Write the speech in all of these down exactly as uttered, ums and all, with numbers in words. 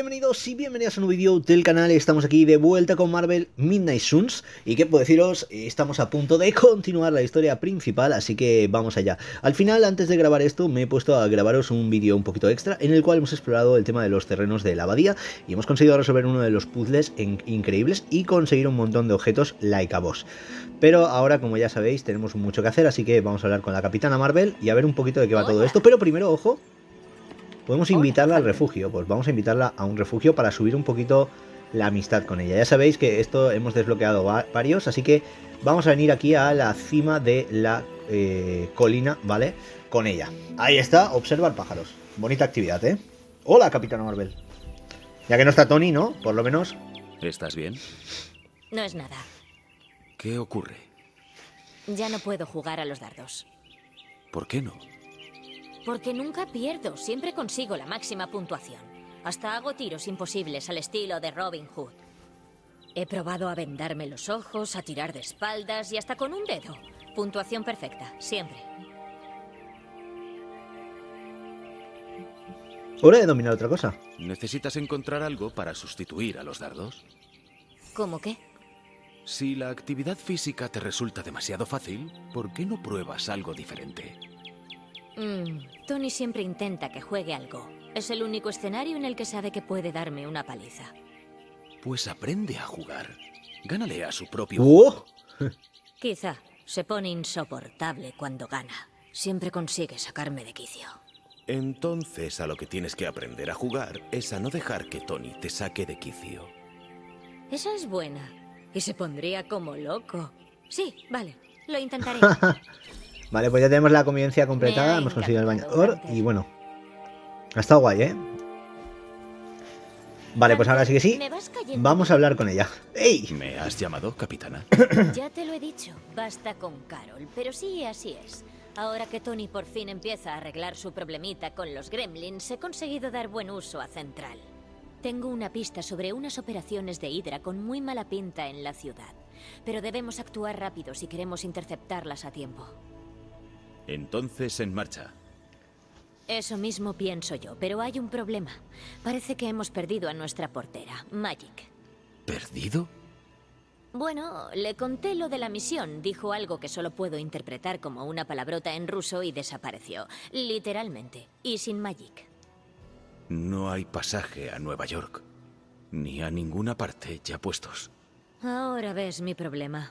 bienvenidos y bienvenidas a un nuevo vídeo del canal. Estamos aquí de vuelta con Marvel Midnight Suns. Y qué puedo deciros, estamos a punto de continuar la historia principal, así que vamos allá. Al final, antes de grabar esto, me he puesto a grabaros un vídeo un poquito extra en el cual hemos explorado el tema de los terrenos de la abadía y hemos conseguido resolver uno de los puzzles increíbles y conseguir un montón de objetos like a boss. Pero ahora, como ya sabéis, tenemos mucho que hacer, así que vamos a hablar con la Capitana Marvel y a ver un poquito de qué va todo esto. Pero primero, ojo, podemos invitarla al refugio. Pues vamos a invitarla a un refugio para subir un poquito la amistad con ella. Ya sabéis que esto hemos desbloqueado varios, así que vamos a venir aquí a la cima de la eh, colina, ¿vale? Con ella. Ahí está, observar pájaros. Bonita actividad, ¿eh? Hola, Capitana Marvel. Ya que no está Tony, ¿no? Por lo menos. ¿Estás bien? No es nada. ¿Qué ocurre? Ya no puedo jugar a los dardos. ¿Por qué no? Porque nunca pierdo, siempre consigo la máxima puntuación. Hasta hago tiros imposibles al estilo de Robin Hood. He probado a vendarme los ojos, a tirar de espaldas y hasta con un dedo. Puntuación perfecta, siempre. Hora de dominar otra cosa. ¿Necesitas encontrar algo para sustituir a los dardos? ¿Cómo qué? Si la actividad física te resulta demasiado fácil, ¿por qué no pruebas algo diferente? Mm, Tony siempre intenta que juegue algo. Es el único escenario en el que sabe que puede darme una paliza. Pues aprende a jugar. Gánale a su propio ¡Oh! juego. Quizá se pone insoportable cuando gana. Siempre consigue sacarme de quicio. Entonces a lo que tienes que aprender a jugar es a no dejar que Tony te saque de quicio. Esa es buena. Y se pondría como loco. Sí, vale, lo intentaré. Vale, pues ya tenemos la convivencia completada, hemos conseguido el bañador y bueno, ha estado guay, ¿eh? Vale, pues ahora sí que sí, vamos a hablar con ella. ¡Ey! ¿Me has llamado, capitana? Ya te lo he dicho, basta con Carol, pero sí, así es. Ahora que Tony por fin empieza a arreglar su problemita con los gremlins, he conseguido dar buen uso a Central. Tengo una pista sobre unas operaciones de Hydra con muy mala pinta en la ciudad, pero debemos actuar rápido si queremos interceptarlas a tiempo. Entonces, en marcha. Eso mismo pienso yo, pero hay un problema. Parece que hemos perdido a nuestra portera, Magik. ¿Perdido? Bueno, le conté lo de la misión. Dijo algo que solo puedo interpretar como una palabrota en ruso y desapareció. Literalmente. Y sin Magik. No hay pasaje a Nueva York. Ni a ninguna parte ya puestos. Ahora ves mi problema.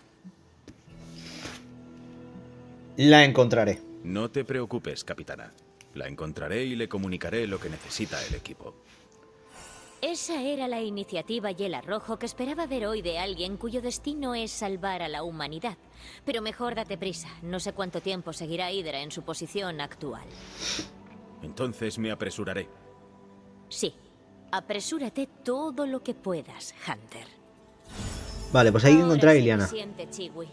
La encontraré. No te preocupes, capitana. La encontraré y le comunicaré lo que necesita el equipo. Esa era la iniciativa Hielo Rojo que esperaba ver hoy de alguien cuyo destino es salvar a la humanidad. Pero mejor date prisa. No sé cuánto tiempo seguirá Hydra en su posición actual. Entonces me apresuraré. Sí. Apresúrate todo lo que puedas, Hunter. Vale, pues hay que encontrar a Ahora Illyana. se me siente, Chiwi.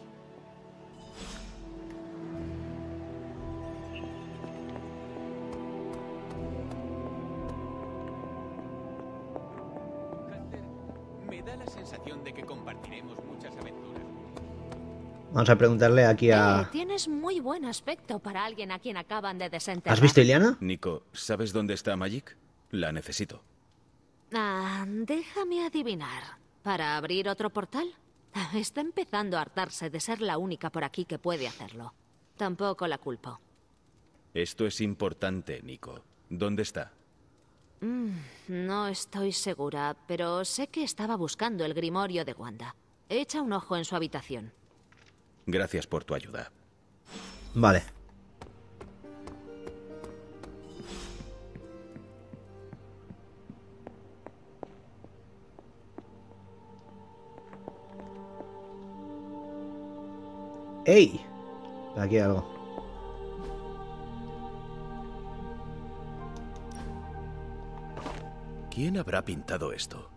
Me da la sensación de que compartiremos muchas aventuras. Vamos a preguntarle aquí Eh, a... tienes muy buen aspecto para alguien a quien acaban de desenterrar. ¿Has visto a Illyana? Nico, ¿sabes dónde está Magik? La necesito. Ah, déjame adivinar. ¿Para abrir otro portal? Ah, Está empezando a hartarse de ser la única por aquí que puede hacerlo. Tampoco la culpo. Esto es importante, Nico. ¿Dónde está? Mm, no estoy segura, pero sé que estaba buscando el grimorio de Wanda. Echa un ojo en su habitación. Gracias por tu ayuda. Vale. ¡Ey! Aquí hay algo. ¿Quién habrá pintado esto?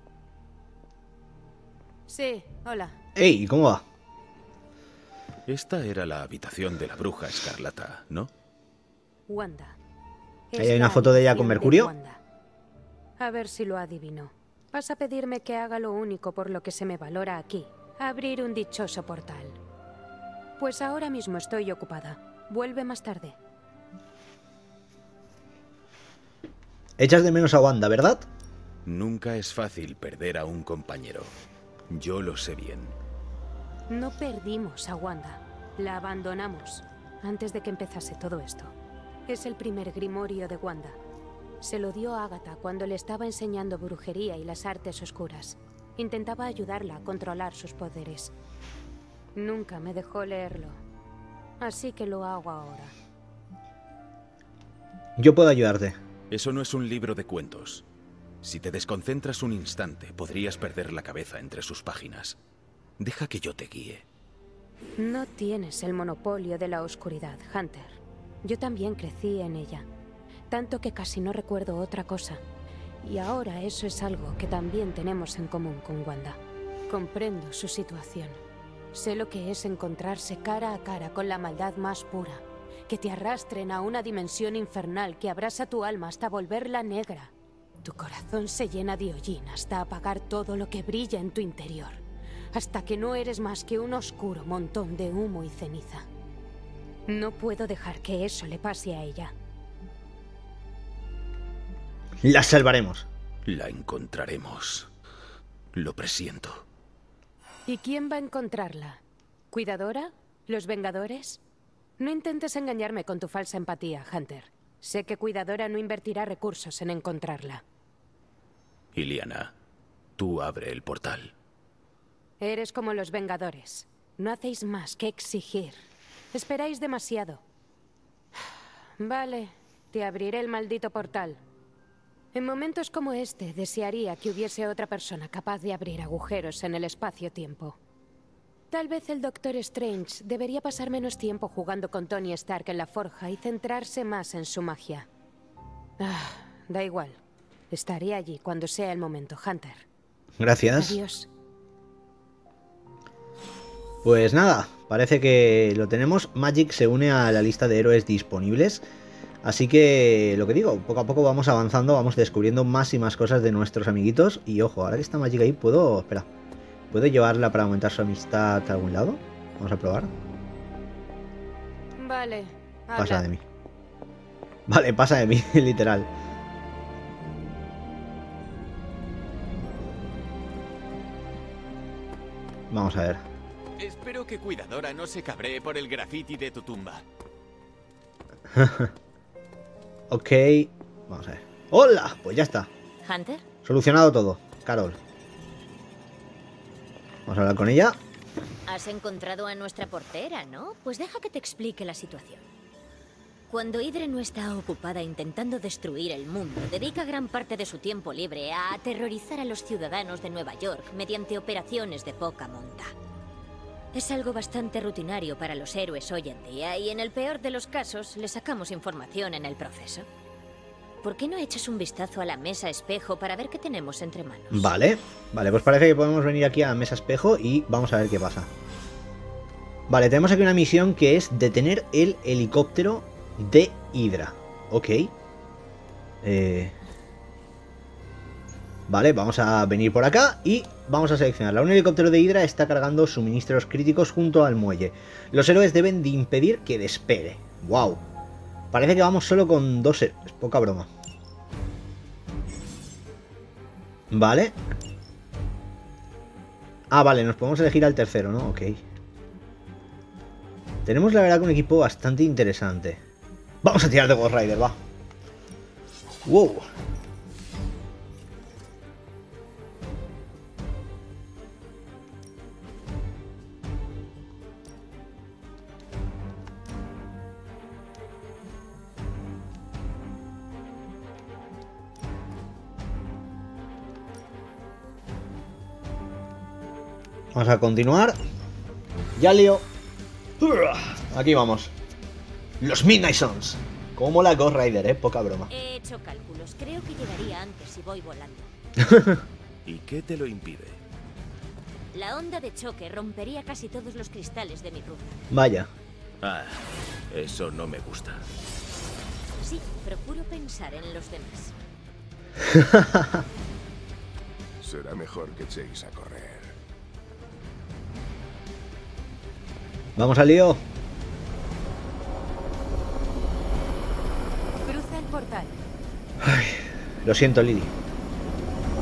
Sí, hola. ¡Ey! ¿Cómo va? Esta era la habitación de la bruja escarlata, ¿no? Wanda. Ahí hay una foto de ella con Mercurio. Wanda. A ver si lo adivino. Vas a pedirme que haga lo único por lo que se me valora aquí. Abrir un dichoso portal. Pues ahora mismo estoy ocupada. Vuelve más tarde. Echas de menos a Wanda, ¿verdad? Nunca es fácil perder a un compañero. Yo lo sé bien. No perdimos a Wanda. La abandonamos antes de que empezase todo esto. Es el primer grimorio de Wanda. Se lo dio a Agatha cuando le estaba enseñando brujería y las artes oscuras. Intentaba ayudarla a controlar sus poderes. Nunca me dejó leerlo. Así que lo hago ahora. Yo puedo ayudarte. Eso no es un libro de cuentos. Si te desconcentras un instante, podrías perder la cabeza entre sus páginas. Deja que yo te guíe. No tienes el monopolio de la oscuridad, Hunter. Yo también crecí en ella. Tanto que casi no recuerdo otra cosa. Y ahora eso es algo que también tenemos en común con Wanda. Comprendo su situación. Sé lo que es encontrarse cara a cara con la maldad más pura. Que te arrastren a una dimensión infernal que abrasa tu alma hasta volverla negra. Tu corazón se llena de hollín hasta apagar todo lo que brilla en tu interior. Hasta que no eres más que un oscuro montón de humo y ceniza. No puedo dejar que eso le pase a ella. La salvaremos. La encontraremos. Lo presiento. ¿Y quién va a encontrarla? ¿Cuidadora? ¿Los Vengadores? No intentes engañarme con tu falsa empatía, Hunter. Sé que Cuidadora no invertirá recursos en encontrarla. Illyana, tú abre el portal. Eres como los Vengadores. No hacéis más que exigir. Esperáis demasiado. Vale, te abriré el maldito portal. En momentos como este, desearía que hubiese otra persona capaz de abrir agujeros en el espacio-tiempo. Tal vez el Doctor Strange debería pasar menos tiempo jugando con Tony Stark en la forja y centrarse más en su magia. Ah, da igual. Estaré allí cuando sea el momento, Hunter. Gracias. Adiós. Pues nada, parece que lo tenemos. Magik se une a la lista de héroes disponibles. Así que, lo que digo, poco a poco vamos avanzando, vamos descubriendo más y más cosas de nuestros amiguitos. Y ojo, ahora que está Magik ahí, puedo... Espera, ¿puedo llevarla para aumentar su amistad a algún lado? Vamos a probar. Vale, habla. Pasa de mí. Vale, pasa de mí, literal. Vamos a ver. Espero que Cuidadora no se cabree por el graffiti de tu tumba. Ok, vamos a ver. ¡Hola! Pues ya está. ¿Hunter? Solucionado todo. Carol. Vamos a hablar con ella. Has encontrado a nuestra portera, ¿no? Pues deja que te explique la situación. Cuando Hydra no está ocupada intentando destruir el mundo, dedica gran parte de su tiempo libre a aterrorizar a los ciudadanos de Nueva York mediante operaciones de poca monta. Es algo bastante rutinario para los héroes hoy en día y en el peor de los casos le sacamos información en el proceso. ¿Por qué no echas un vistazo a la mesa espejo para ver qué tenemos entre manos? Vale, vale, pues parece que podemos venir aquí a la mesa espejo y vamos a ver qué pasa. Vale, tenemos aquí una misión que es detener el helicóptero de Hydra. Ok. Eh... Vale, vamos a venir por acá y vamos a seleccionarla. Un helicóptero de Hydra está cargando suministros críticos junto al muelle. Los héroes deben de impedir que despegue. Wow. Parece que vamos solo con dos héroes. Poca broma. Vale. Ah, vale, nos podemos elegir al tercero, ¿no? Ok. Tenemos la verdad que un equipo bastante interesante. Vamos a tirar de Ghost Rider, va. Wow. Vamos a continuar. Ya lío. Aquí vamos. Los Midnight Suns. Como la Ghost Rider, eh. Poca broma. He hecho cálculos. Creo que llegaría antes si voy volando. ¿Y qué te lo impide? La onda de choque rompería casi todos los cristales de mi ruta. Vaya. Ah, eso no me gusta. Sí, procuro pensar en los demás. Será mejor que echéis a correr. Vamos al lío. Cruza el portal. Ay, lo siento, Lily.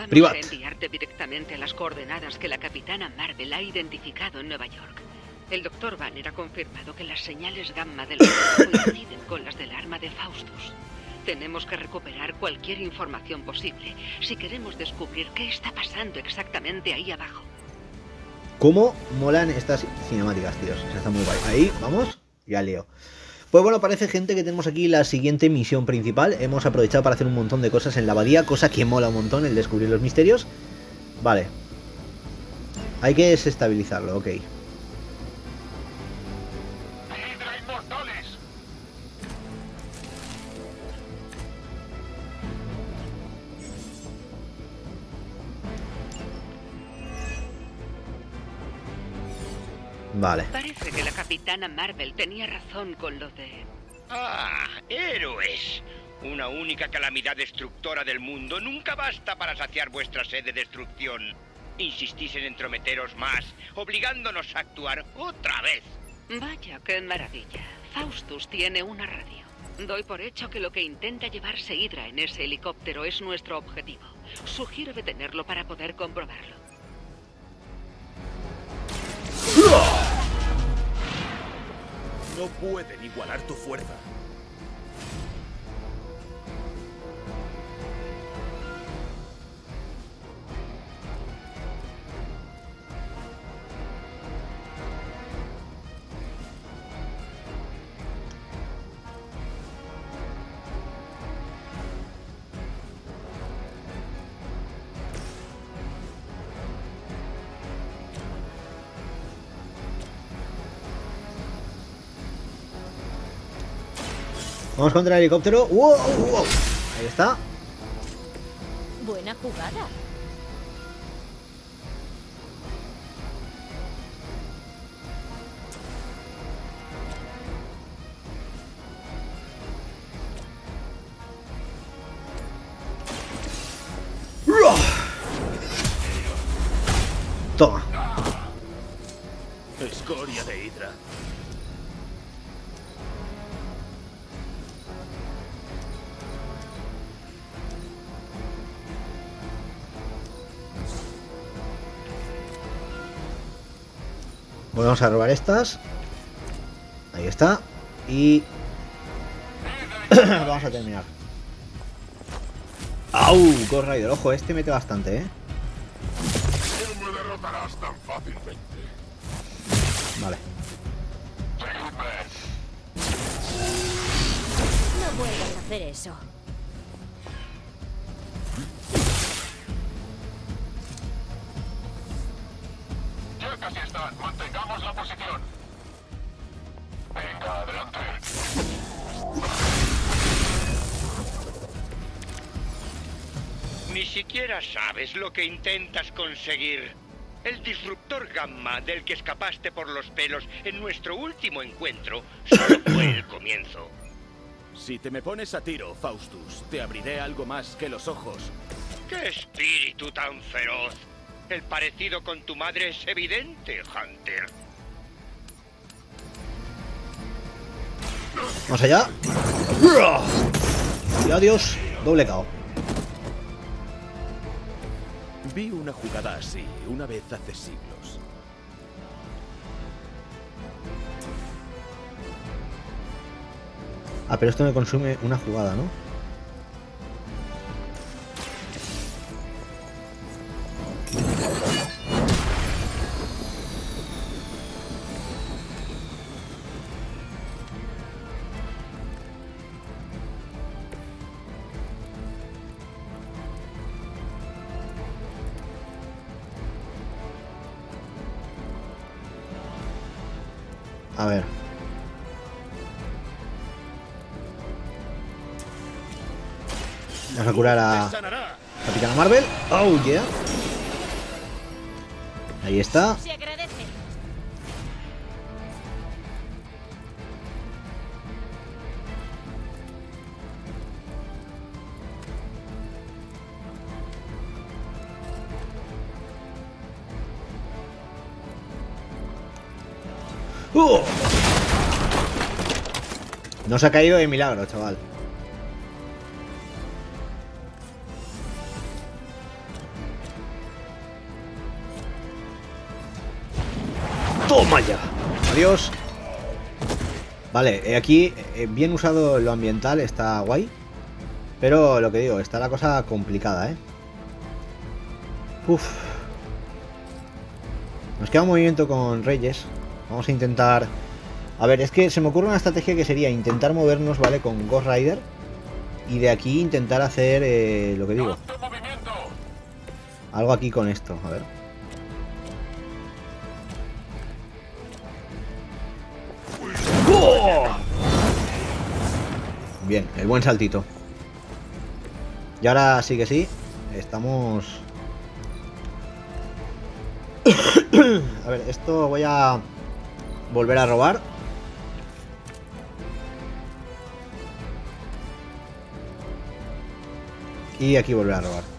Vamos Privat. a enviarte directamente a las coordenadas que la capitana Marvel ha identificado en Nueva York. El doctor Banner ha confirmado que las señales gamma del radar coinciden con las del arma de Faustus. Tenemos que recuperar cualquier información posible si queremos descubrir qué está pasando exactamente ahí abajo. ¿Cómo molan estas cinemáticas, tíos? O sea, está muy guay. Ahí, vamos, ya leo. Pues bueno, parece, gente, que tenemos aquí la siguiente misión principal. Hemos aprovechado para hacer un montón de cosas en la abadía, cosa que mola un montón, el descubrir los misterios. Vale. Hay que desestabilizarlo, ok. Vale. Parece que la capitana Marvel tenía razón con lo de... Ah, héroes. Una única calamidad destructora del mundo nunca basta para saciar vuestra sed de destrucción. Insistís en entrometeros más, obligándonos a actuar otra vez. Vaya, qué maravilla. Faustus tiene una radio. Doy por hecho que lo que intenta llevarse Hydra en ese helicóptero es nuestro objetivo. Sugiero detenerlo para poder comprobarlo. No pueden igualar tu fuerza. Vamos contra el helicóptero. ¡Wow! ¡Wow! Ahí está. Buena jugada. Toma. Escoria de Hydra. Vamos a robar estas. Ahí está. Y... vamos a terminar. ¡Au! Ghost Rider. Ojo, este mete bastante, ¿eh? No me derrotarás tan fácilmente. Vale. No vuelvas a hacer eso. Ya casi están. Mantengamos la posición. Venga, adelante. Ni siquiera sabes lo que intentas conseguir. El disruptor gamma del que escapaste por los pelos en nuestro último encuentro solo fue el comienzo. Si te me pones a tiro, Faustus, te abriré algo más que los ojos. ¡Qué espíritu tan feroz! El parecido con tu madre es evidente, Hunter. Vamos allá. Y adiós. Doble K O. Vi una jugada así una vez hace siglos. Ah, pero esto me consume una jugada, ¿no? A ver. Vamos a curar a Capitana Marvel. Oh, yeah. Ahí está. Se agradece. ¡Uh! No se ha caído de milagro, chaval. ¡Toma ya! Adiós. Vale, eh, aquí eh, bien usado lo ambiental, está guay. Pero lo que digo, está la cosa complicada, ¿eh? Uf. Nos queda un movimiento con Reyes. Vamos a intentar... A ver, es que se me ocurre una estrategia que sería intentar movernos, ¿vale? Con Ghost Rider. Y de aquí intentar hacer eh, lo que digo. Algo aquí con esto, a ver. ¡Oh! Bien, el buen saltito. Y ahora sí que sí. Estamos... A ver, esto voy a volver a robar. Y aquí volver a robar.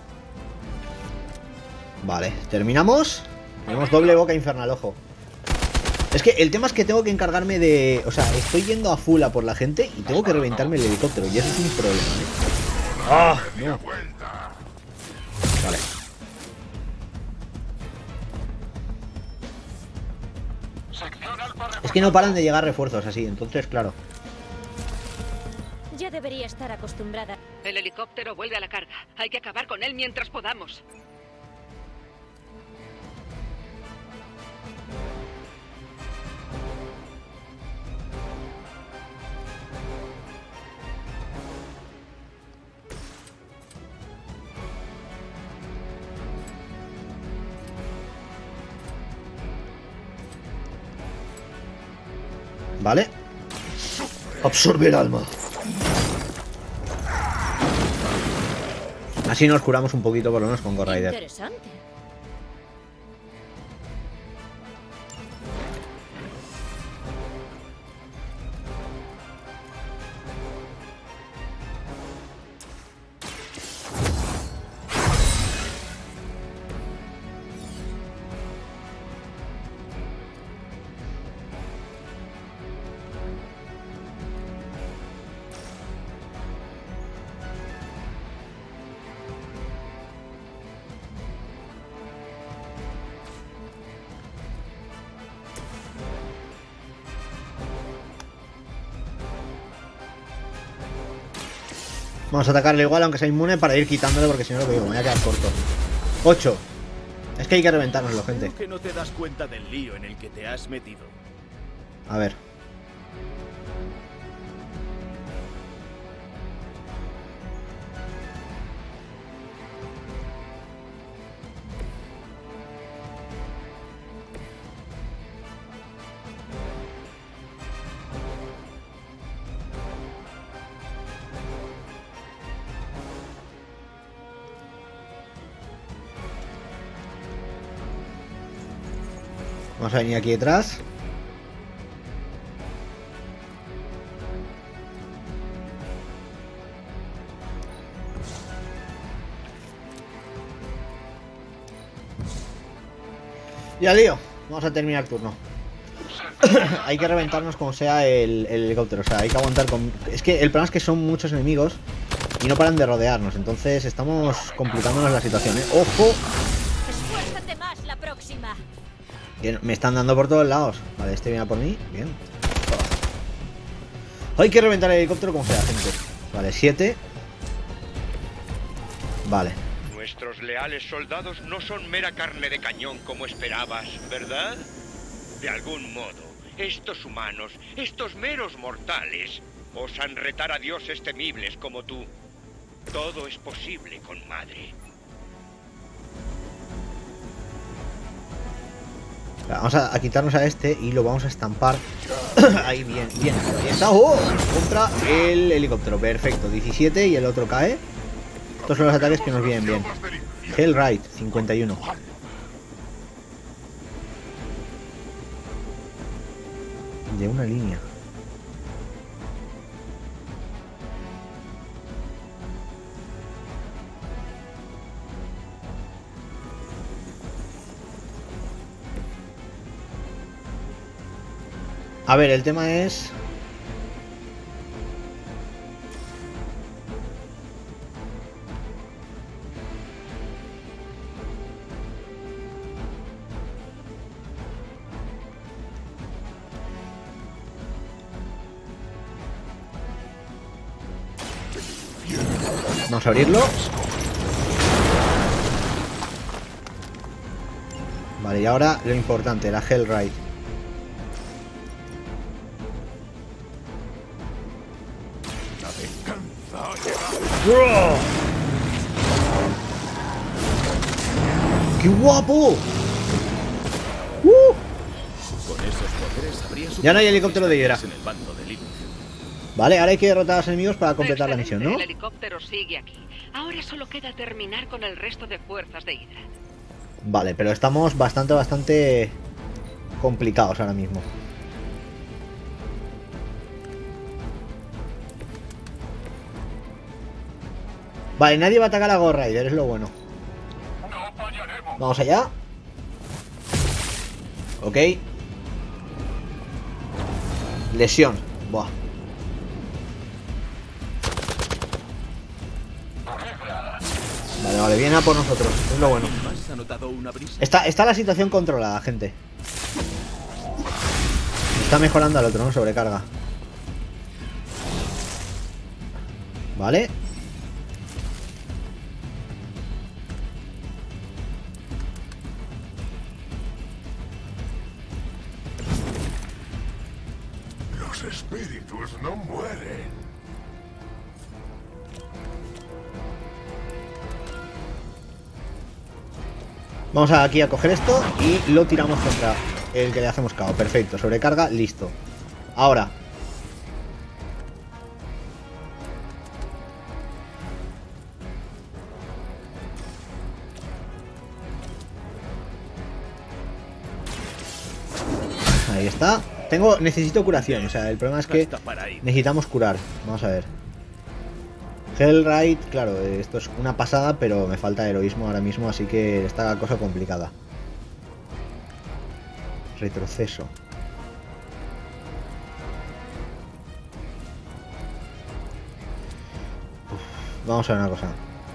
Vale, terminamos. Tenemos doble boca infernal, ojo. Es que el tema es que tengo que encargarme de... O sea, estoy yendo a full a por la gente y tengo que reventarme el helicóptero. Y eso es un problema, ¿eh? ¡Ah! No. Vale. Es que no paran de llegar refuerzos así, entonces, claro. Ya debería estar acostumbrada. El helicóptero vuelve a la carga. Hay que acabar con él mientras podamos. Vale. Absorbe el alma. Así nos curamos un poquito por lo menos con Ghost Rider. Interesante. Vamos a atacarle igual, aunque sea inmune, para ir quitándole, porque si no lo que digo, me voy a quedar corto. ocho. Es que hay que reventárnoslo, gente. Creo que no te das cuenta del lío en el que te has metido. A ver. Vamos a venir aquí detrás. Ya lío. Vamos a terminar el turno. Hay que reventarnos como sea el, el helicóptero. O sea, hay que aguantar con... Es que el problema es que son muchos enemigos y no paran de rodearnos. Entonces estamos complicándonos la situación, ¿eh? ¡Ojo! Esfuérzate más la próxima. Bien, me están dando por todos lados. Vale, este viene a por mí. Bien. Hay que reventar el helicóptero como sea, gente. Vale, siete. Vale. Nuestros leales soldados no son mera carne de cañón como esperabas, ¿verdad? De algún modo, estos humanos, estos meros mortales, osan retar a dioses temibles como tú. Todo es posible con Madre. Vamos a, a quitarnos a este y lo vamos a estampar. Ahí, bien, bien. Ahí está. ¡Oh! Contra el helicóptero. Perfecto. diecisiete y el otro cae. Estos son los ataques que nos vienen bien. Hellride, cincuenta y uno. De una línea. A ver, el tema es... Vamos a abrirlo. Vale, y ahora lo importante, la Hellride. ¡Bro! ¡Qué guapo! ¡Uh! Con esos poderes habría Ya no hay helicóptero de Hydra. en el bando de Lilith. Vale, ahora hay que derrotar a los enemigos para completar la misión, ¿no? El helicóptero sigue aquí. Ahora solo queda terminar con el resto de fuerzas de Hydra. Vale, pero estamos bastante, bastante complicados ahora mismo. Vale, nadie va a atacar a Ghost Rider, es lo bueno. Vamos allá. Ok. Lesión. Buah. Vale, vale, viene a por nosotros, es lo bueno. ¿Has anotado una brisa? Está, está la situación controlada, gente. Está mejorando al otro, ¿no? Sobrecarga. Vale. Los espíritus no mueren. Vamos aquí a coger esto y lo tiramos contra el que le hacemos K O. Perfecto, sobrecarga, listo. Ahora. Ahí está. Tengo, necesito curación, o sea, el problema es que necesitamos curar. Vamos a ver. Hellride, claro, esto es una pasada, pero me falta heroísmo ahora mismo, así que está la cosa complicada. Retroceso. Uf, vamos a ver una cosa.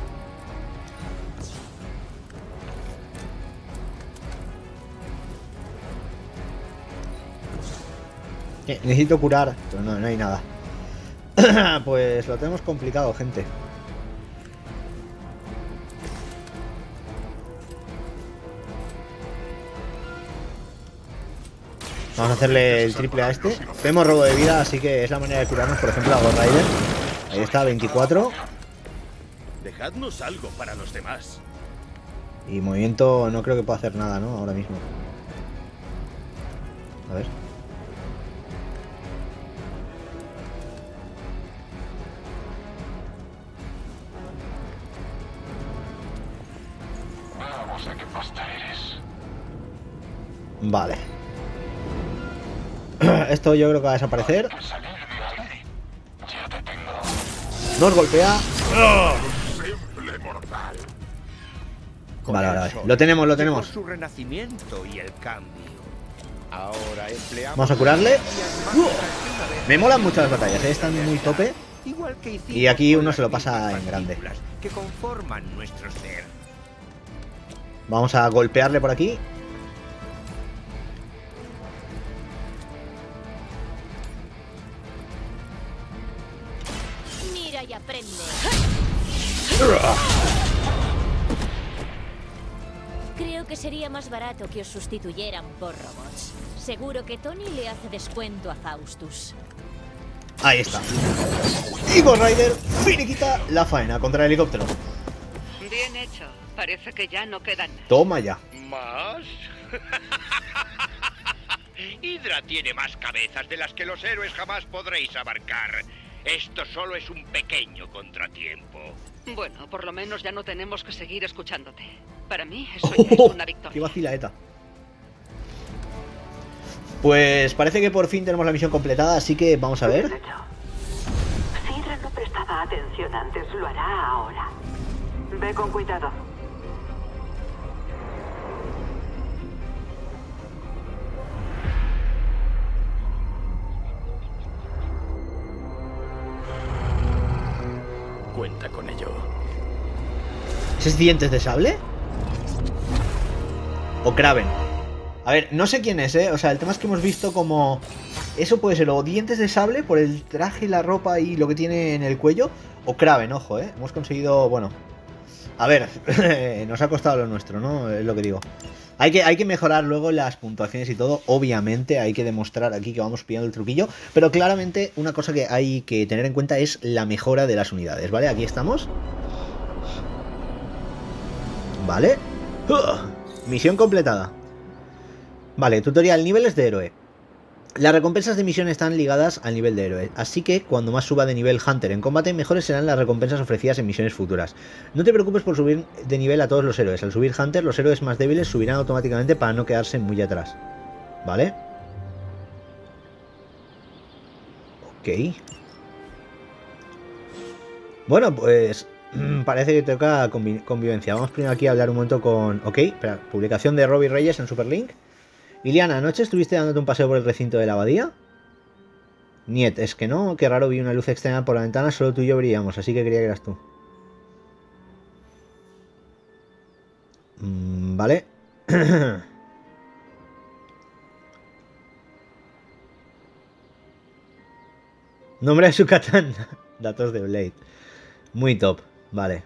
¿Qué? Necesito curar, pero no, no hay nada. Pues lo tenemos complicado, gente. Vamos a hacerle el triple a este. Tenemos robo de vida, así que es la manera de curarnos, por ejemplo, a Ghost Rider. Ahí está, veinticuatro. Dejadnos algo para los demás. Y movimiento no creo que pueda hacer nada, ¿no? Ahora mismo. A ver. Vamos a qué pasta eres. Vale. Esto yo creo que va a desaparecer. Salir de ahí. Ya te tengo. Nos golpea. Simple mortal. Vale, vale, vale. Lo tenemos, lo tenemos. Su renacimiento y el cambio. Ahora empleamos. Vamos a curarle. Me molan mucho las batallas, ¿eh? Están muy tope. Igual que hicimos Y aquí con uno las se lo pasa mismas en grande. partículas que conforman nuestro ser. Vamos a golpearle por aquí. Mira y aprende. Creo que sería más barato que os sustituyeran por robots. Seguro que Tony le hace descuento a Faustus. Ahí está. Y Ghost Rider finiquita la faena contra el helicóptero. Bien hecho. Parece que ya no quedan nada. Toma ya. ¿Más? Hydra tiene más cabezas de las que los héroes jamás podréis abarcar. Esto solo es un pequeño contratiempo. Bueno, por lo menos ya no tenemos que seguir escuchándote. Para mí eso ya es una ¡Qué victoria. vacilaeta! Pues parece que por fin tenemos la misión completada, así que vamos a ver. Si Hydra no prestaba atención antes, lo hará ahora. Ve con cuidado. Cuenta con ello. ¿Esos dientes de sable? ¿O Kraven? A ver, no sé quién es, ¿eh? O sea, el tema es que hemos visto como Eso puede ser o dientes de sable por el traje, la ropa y lo que tiene en el cuello, o Kraven, ojo, ¿eh? Hemos conseguido, bueno... A ver, nos ha costado lo nuestro, ¿no? Es lo que digo. Hay que, hay que mejorar luego las puntuaciones y todo, obviamente, hay que demostrar aquí que vamos pillando el truquillo, pero claramente una cosa que hay que tener en cuenta es la mejora de las unidades, ¿vale? Aquí estamos. Vale. ¡Ugh! Misión completada. Vale, tutorial, niveles de héroe. Las recompensas de misión están ligadas al nivel de héroe, así que cuando más suba de nivel Hunter en combate, mejores serán las recompensas ofrecidas en misiones futuras. No te preocupes por subir de nivel a todos los héroes, al subir Hunter, los héroes más débiles subirán automáticamente para no quedarse muy atrás. ¿Vale? Ok. Bueno, pues... parece que toca convi convivencia. Vamos primero aquí a hablar un momento con... Ok, espera, publicación de Robbie Reyes en Superlink. Iliana, ¿anoche estuviste dándote un paseo por el recinto de la abadía? Niet, es que no, qué raro, vi una luz extraña por la ventana, solo tú y yo brillamos, así que creía que eras tú. Mm, vale. Nombre de su katana. Datos de Blade. Muy top, vale.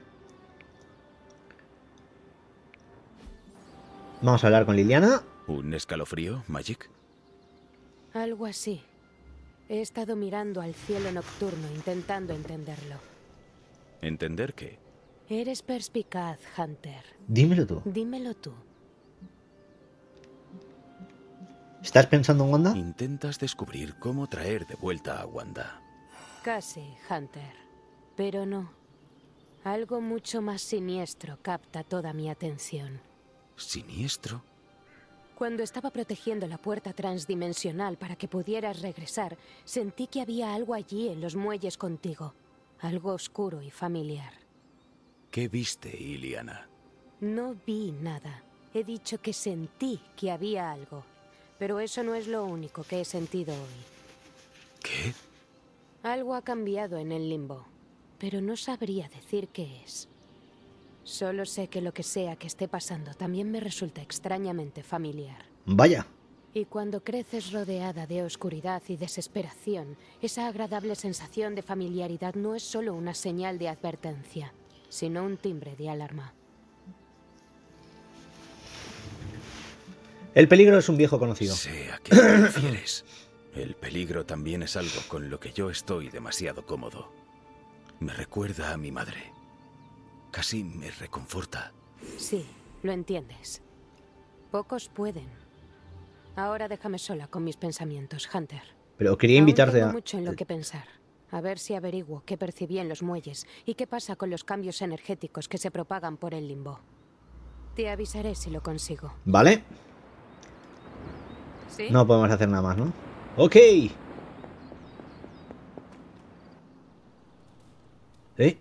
Vamos a hablar con Liliana. ¿Un escalofrío, Magic? Algo así. He estado mirando al cielo nocturno intentando entenderlo. ¿Entender qué? Eres perspicaz, Hunter. Dímelo tú. Dímelo tú. ¿Estás pensando en Wanda? Intentas descubrir cómo traer de vuelta a Wanda. Casi, Hunter. Pero no. Algo mucho más siniestro capta toda mi atención. ¿Siniestro? Cuando estaba protegiendo la puerta transdimensional para que pudieras regresar, sentí que había algo allí en los muelles contigo. Algo oscuro y familiar. ¿Qué viste, Iliana? No vi nada. He dicho que sentí que había algo. Pero eso no es lo único que he sentido hoy. ¿Qué? Algo ha cambiado en el limbo, pero no sabría decir qué es. Solo sé que lo que sea que esté pasando también me resulta extrañamente familiar. Vaya. Y cuando creces rodeada de oscuridad y desesperación, esa agradable sensación de familiaridad no es solo una señal de advertencia, sino un timbre de alarma. El peligro es un viejo conocido. Sé a qué te refieres. El peligro también es algo con lo que yo estoy demasiado cómodo. Me recuerda a mi madre. Casi me reconforta. Sí, lo entiendes. Pocos pueden. Ahora déjame sola con mis pensamientos, Hunter. Pero quería invitarte Aún tengo a... mucho en lo que pensar. A ver si averiguo qué percibí en los muelles y qué pasa con los cambios energéticos que se propagan por el limbo. Te avisaré si lo consigo. ¿Vale? ¿Sí? No podemos hacer nada más, ¿no? Ok. ¿Eh?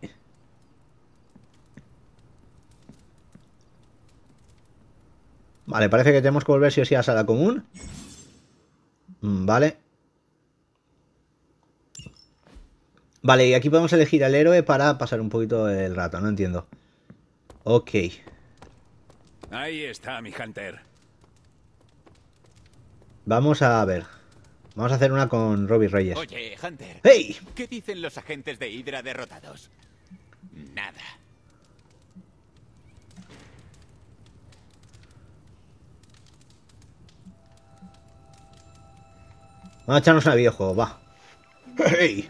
Vale, parece que tenemos que volver sí o sí a sala común. Mm, vale. Vale, y aquí podemos elegir al héroe para pasar un poquito el rato, no entiendo. Ok. Ahí está, mi Hunter. Vamos a ver. Vamos a hacer una con Robbie Reyes. Oye, Hunter. ¡Hey! ¿Qué dicen los agentes de Hydra derrotados? Nada. Vamos a echarnos una videojuego, va. ¡Hey!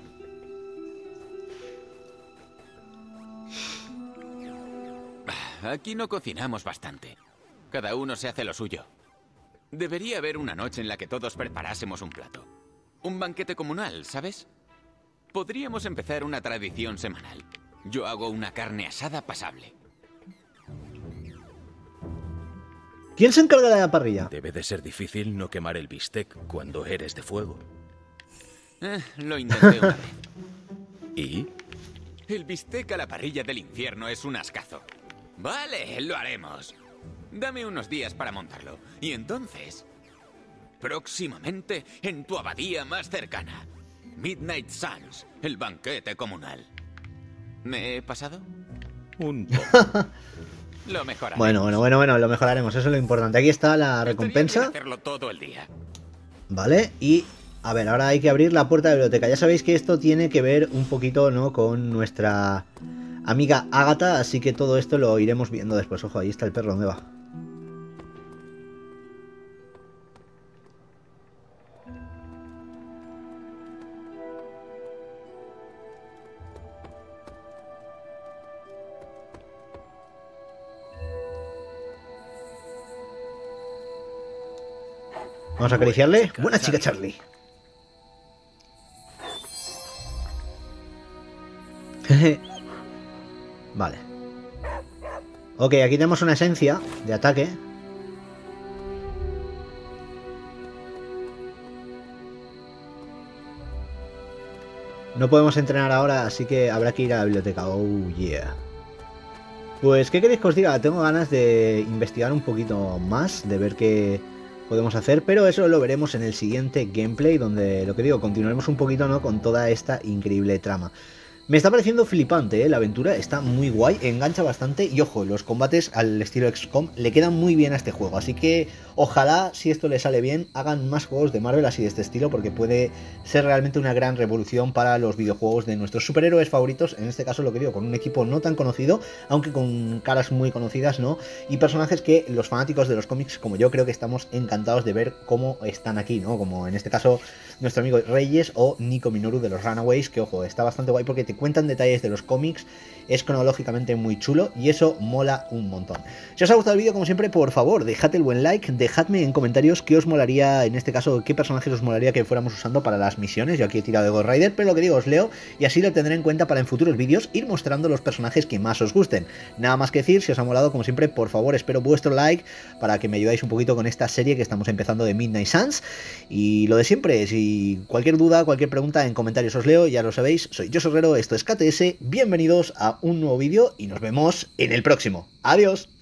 Aquí no cocinamos bastante. Cada uno se hace lo suyo. Debería haber una noche en la que todos preparásemos un plato. Un banquete comunal, ¿sabes? Podríamos empezar una tradición semanal. Yo hago una carne asada pasable. ¿Quién se encarga de la parrilla? Debe de ser difícil no quemar el bistec cuando eres de fuego. Eh, lo intenté una vez. ¿Y? El bistec a la parrilla del infierno es un ascazo. Vale, lo haremos. Dame unos días para montarlo. Y entonces, próximamente en tu abadía más cercana, Midnight Suns, el banquete comunal. ¿Me he pasado? Un poco. Lo mejoraremos. Bueno, bueno, bueno, bueno, lo mejoraremos, eso es lo importante. Aquí está la recompensa. Hacerlo todo el día. Vale, y A ver, ahora hay que abrir la puerta de la biblioteca. Ya sabéis que esto tiene que ver un poquito, ¿no?, con nuestra amiga Ágata, así que todo esto lo iremos viendo después. Ojo, ahí está el perro, ¿dónde va? Vamos a acariciarle. Buena chica, Charlie. Vale. Ok, aquí tenemos una esencia de ataque. No podemos entrenar ahora, así que habrá que ir a la biblioteca. Oh, yeah. Pues, ¿qué queréis que os diga? Tengo ganas de investigar un poquito más, de ver qué podemos hacer, pero eso lo veremos en el siguiente gameplay, donde, lo que digo, continuaremos un poquito, ¿no?, con toda esta increíble trama. Me está pareciendo flipante, ¿eh? La aventura está muy guay, engancha bastante y ojo, los combates al estilo equis com le quedan muy bien a este juego, así que ojalá, si esto le sale bien, hagan más juegos de Marvel así de este estilo, porque puede ser realmente una gran revolución para los videojuegos de nuestros superhéroes favoritos, en este caso lo que digo, con un equipo no tan conocido, aunque con caras muy conocidas, ¿no? Y personajes que los fanáticos de los cómics, como yo, creo que estamos encantados de ver cómo están aquí, ¿no? Como en este caso nuestro amigo Reyes o Nico Minoru de los Runaways, que ojo, está bastante guay porque te cuentan detalles de los cómics, es cronológicamente muy chulo y eso mola un montón. Si os ha gustado el vídeo, como siempre, por favor, dejad el buen like, dejadme en comentarios qué os molaría, en este caso, qué personajes os molaría que fuéramos usando para las misiones. Yo aquí he tirado de Ghost Rider, pero lo que digo, os leo y así lo tendré en cuenta para en futuros vídeos ir mostrando los personajes que más os gusten. Nada más que decir, si os ha molado, como siempre, por favor, espero vuestro like para que me ayudáis un poquito con esta serie que estamos empezando de Midnight Suns. Y lo de siempre, si cualquier duda, cualquier pregunta, en comentarios os leo, ya lo sabéis, soy Josh Herrero, esto es K T S, bienvenidos a un nuevo vídeo y nos vemos en el próximo. ¡Adiós!